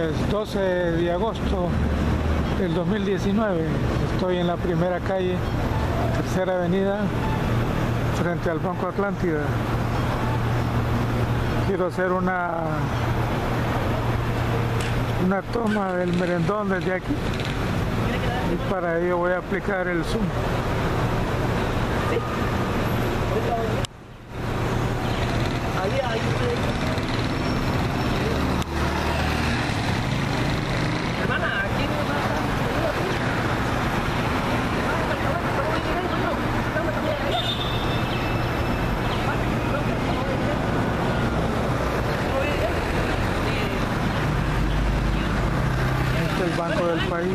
lunes 12 de agosto del 2019. Estoy en la primera calle, tercera avenida, frente al Banco Atlántida. Quiero hacer una toma del merendón desde aquí y para ello voy a aplicar el zoom. Este es el Banco del País.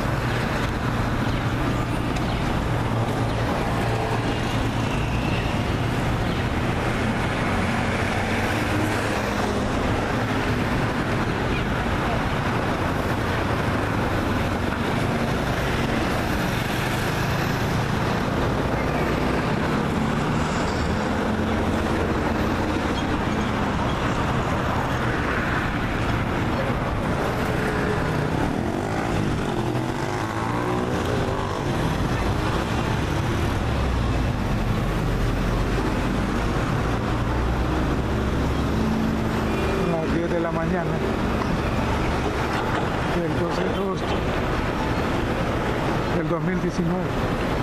De la mañana del 12 de agosto del 2019.